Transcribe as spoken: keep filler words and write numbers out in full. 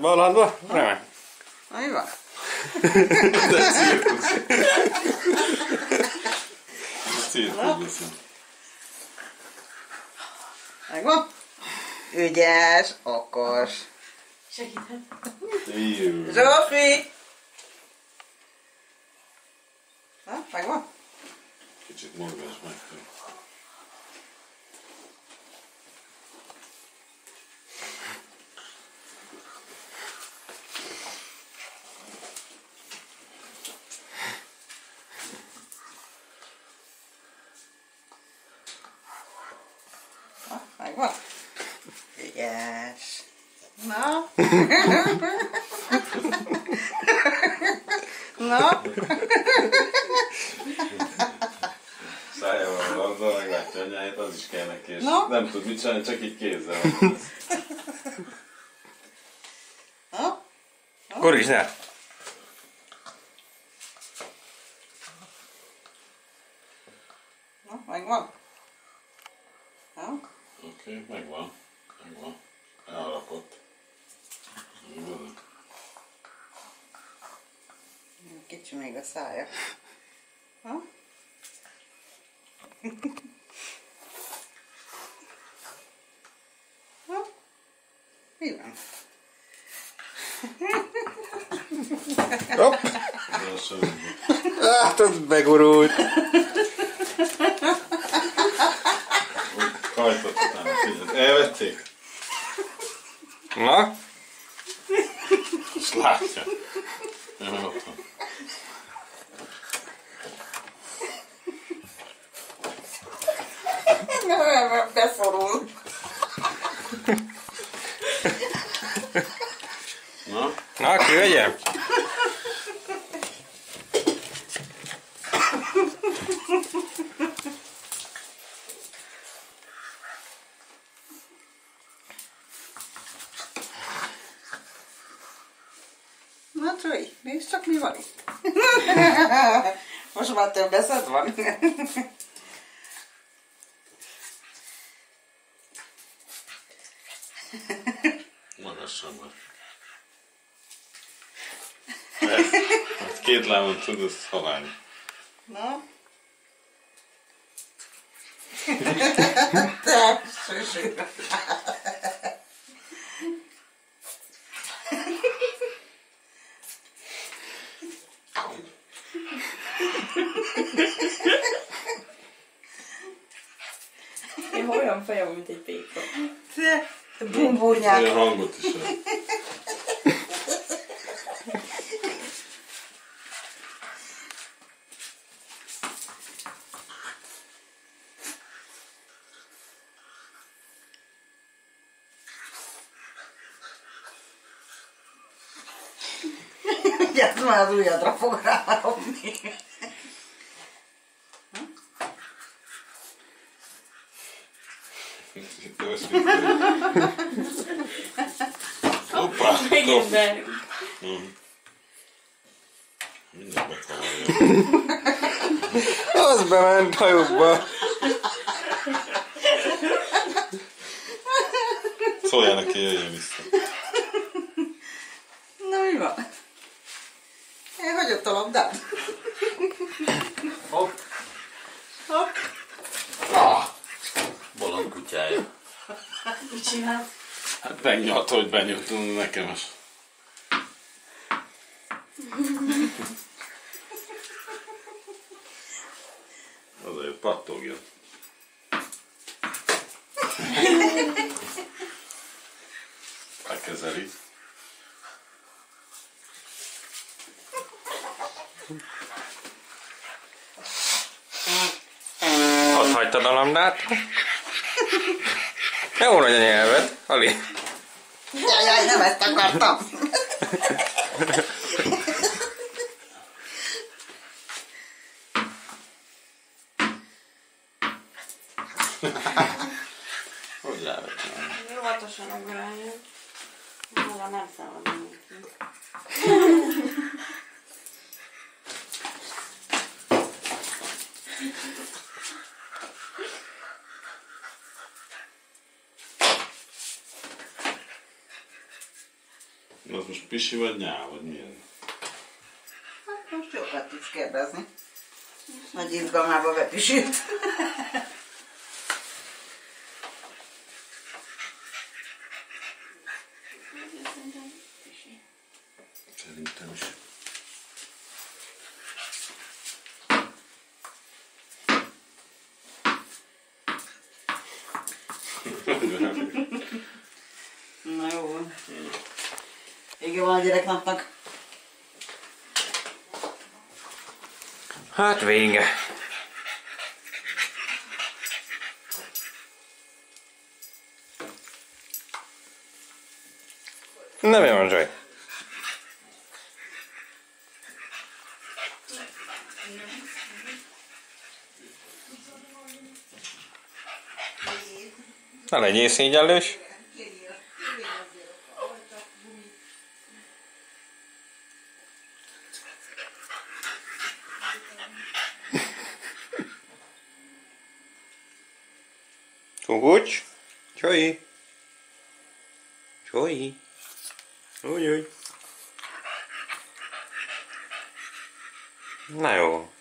Valahadva? Remek. Na, mi van? De cirkusz. Cirkusz. Megvan? Ügyes, okos. Segíthet. Jó. Zsófi! Na, megvan? Kicsit mozgás meg. Na, megvan? Ügyes. Na? Na? Szájával labda, meglátja anyáját, az is kell neki, és no? nem tud mit csinálni, csak így kézzel. Na? Korizsnál. Na, megvan? Na? Oké, okay, megvan. Megvan. Elrakott. Kicsi még a szája. Ha? Ha? Mi van? Hopp. Hát, az begurult. Hajtott utána, figyelj. Elvették? Na? És látja. Nem, ott van. Beszorul. Na? Na, ki vegyem? Na, Csui, nézd csak, mi van itt. Most már több eszed van. Magasabban. Hát két lábon tudsz halálni. Na? Te, süsű. Én olyan fejem, mint egy péka. Te, bumburnyák. Olyan hangot is el. Ugye, már az ujjadra fog ráropni. Hoppá! Megint be. Mindent bekavarja. Az bement hajukba. Szóljál neki, jöjjön vissza. Na, mi van? Elhagyott a labdát? Hopp! Hopp. Ah! Bolond kutyája. Mit csinál? Hát megnyalt, hogy benyújt nekem is. Azért pattogjon. Elkezeli. Ott hagytad a lambdát. Jó nagy a nyelved, Ali. Jaj, jaj, nem ezt akartam. Hogy lehet csinálni? Óvatosan ugráljon. Maga nem szabad neki. Az most pisi vagy nyál, vagy milyen? Hát most sokat tudsz kérdezni. Nagy izgalmába bepisült. Szerintem is. Na jó van. Vége van a gyereknapnak. Hát vége. Nem olyan Zsaj. Ne legyél szégyellős. Kukucs. Csói. Csói. Úgy, úgy. Na jó.